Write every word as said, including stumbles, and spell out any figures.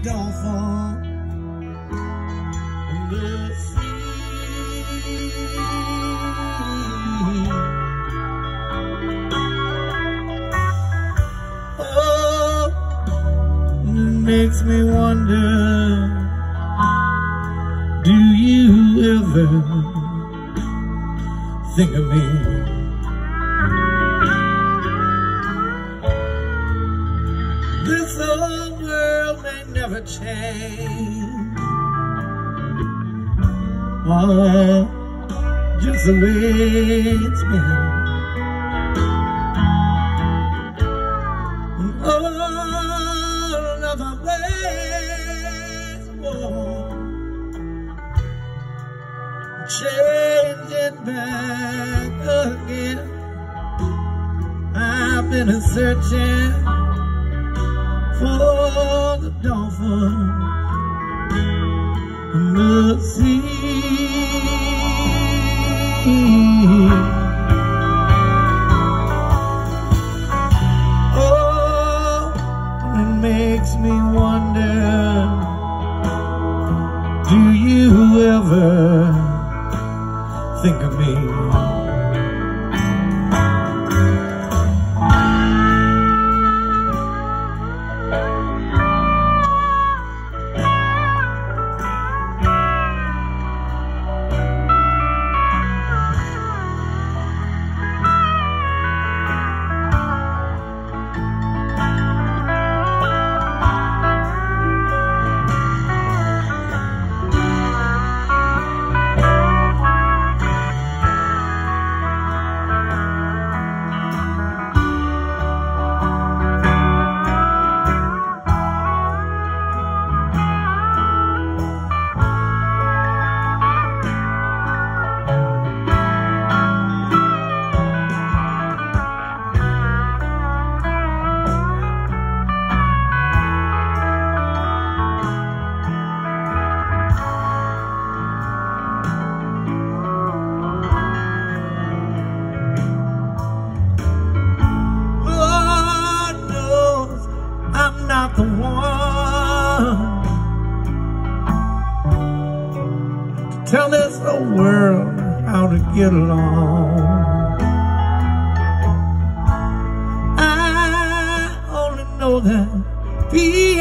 dolphin in the sea. Oh, and it makes me wonder, do you ever think of me? This old world may never change, oh, just the way it's been. And all another ways, oh, changing back again. I've been a searching for the dolphin in the sea. Oh, it makes me wonder, do you ever think of me? Not the one to tell this whole world how to get along. I only know that people